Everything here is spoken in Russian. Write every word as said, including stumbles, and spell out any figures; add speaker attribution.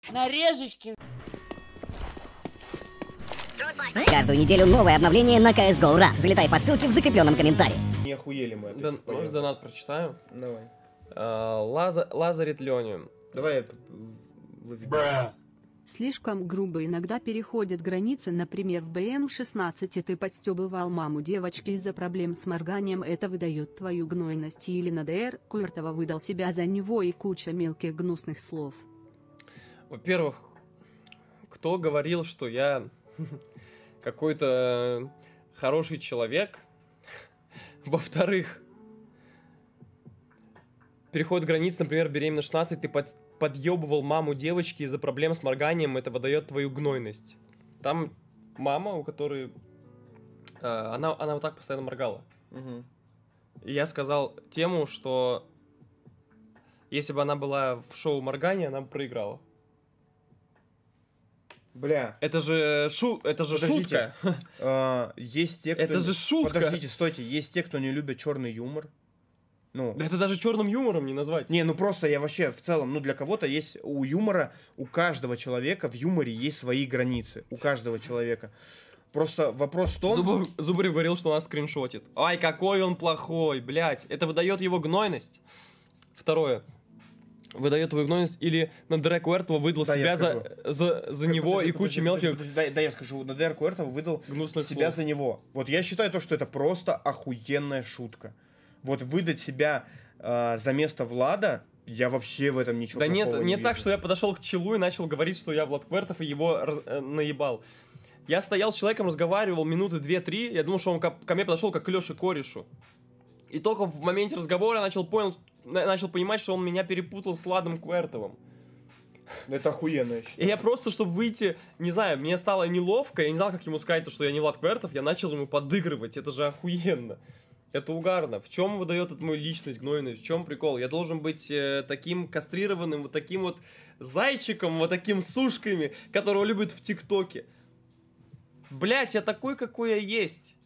Speaker 1: Нарежечки.
Speaker 2: Каждую неделю новое обновление на си эс го. Ура! Залетай по ссылке в закрепленном комментарии.
Speaker 3: Не охуели мы.
Speaker 4: Дон... Может, донат прочитаю?
Speaker 3: Давай.
Speaker 4: А, Лаза... Лазарит Леню.
Speaker 3: Давай я выведу.
Speaker 5: Слишком грубо иногда переходят границы, например, в бэ эм шестнадцать ты подстёбывал маму девочки из-за проблем с морганием, это выдает твою гнойность, или на дэ эр Куэртова выдал себя за него и куча мелких гнусных слов.
Speaker 4: Во-первых, кто говорил, что я какой-то хороший человек? Во-вторых, переход границ, например, беременна шестнадцать, ты под, подъебывал маму девочки из-за проблем с морганием, это выдает твою гнойность. Там мама, у которой... Э, она, она вот так постоянно моргала.
Speaker 3: Угу.
Speaker 4: И я сказал тему, что если бы она была в шоу моргания, она бы проиграла.
Speaker 3: Бля.
Speaker 4: Это же, шу... это же шутка.
Speaker 3: А, есть те, кто...
Speaker 4: Это же шутка.
Speaker 3: Подождите, стойте. Есть те, кто не любит черный юмор. Ну,
Speaker 4: да это даже черным юмором не назвать.
Speaker 3: Не, ну просто я вообще в целом, ну для кого-то есть у юмора, у каждого человека в юморе есть свои границы. У каждого человека. Просто вопрос в том...
Speaker 4: Зубов, Зубарев говорил, что нас скриншотит. Ай, какой он плохой, блядь. Это выдает его гнойность. Второе. Выдает твою гнойность, или на дэ эр Куэртова выдал да, себя за, за, за него подожди, и кучу мелких...
Speaker 3: Подожди, подожди, да, да, я скажу, на дэ эр Куэртова выдал
Speaker 4: гнусных
Speaker 3: себя
Speaker 4: слов.
Speaker 3: За него. Вот я считаю то, что это просто охуенная шутка. Вот выдать себя э, за место Влада, я вообще в этом ничего
Speaker 4: да нет,
Speaker 3: не,
Speaker 4: не
Speaker 3: вижу.
Speaker 4: так, что я подошел к челу и начал говорить, что я Влад Куэртов и его раз, э, наебал. Я стоял с человеком, разговаривал минуты две-три, я думал, что он ко, ко мне подошел как к Лёше корешу. И только в моменте разговора начал, понял, начал понимать, что он меня перепутал с Владом Куэртовым.
Speaker 3: Это охуенно, я считаю.
Speaker 4: И я просто, чтобы выйти, не знаю, мне стало неловко, я не знал, как ему сказать, что я не Влад Куэртов, я начал ему подыгрывать, это же охуенно. Это угарно. В чем выдает это мою личность гнойность? В чем прикол? Я должен быть э, таким кастрированным, вот таким вот зайчиком, вот таким с ушками, которого любят в ТикТоке. Блять, я такой, какой я есть.